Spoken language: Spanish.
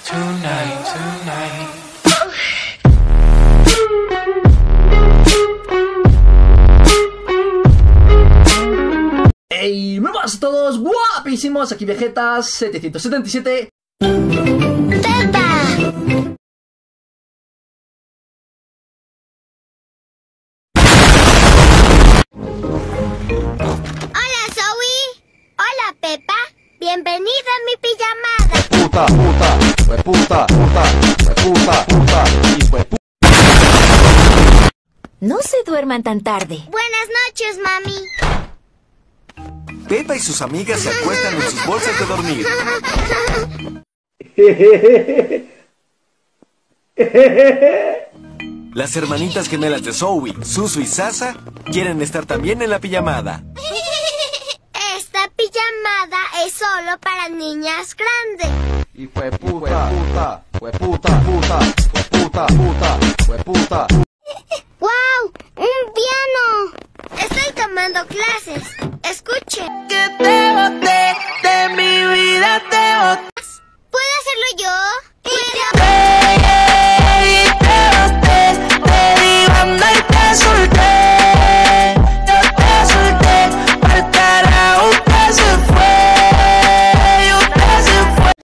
tonight. ¡Hey! ¡Muy buenas a todos! ¡Guapísimos! Aquí Vegetas 777. ¡Pepa! Hola, Zoe. Hola, Pepa. Bienvenida a mi pijamada. Puta, puta, puta, puta, puta, puta, puta. No se duerman tan tarde. Buenas noches, mami. Pepa y sus amigas se acuestan en sus bolsas de dormir. Las hermanitas gemelas de Zoe, Susu y Sasa, quieren estar también en la pijamada. Esta pijamada es solo para niñas grandes. Y fue puta, puta, fue puta, puta, fue puta, puta, fue puta. ¡Wow! ¡Un piano! Estoy tomando clases. Escuchen. Que te boté de mi vida.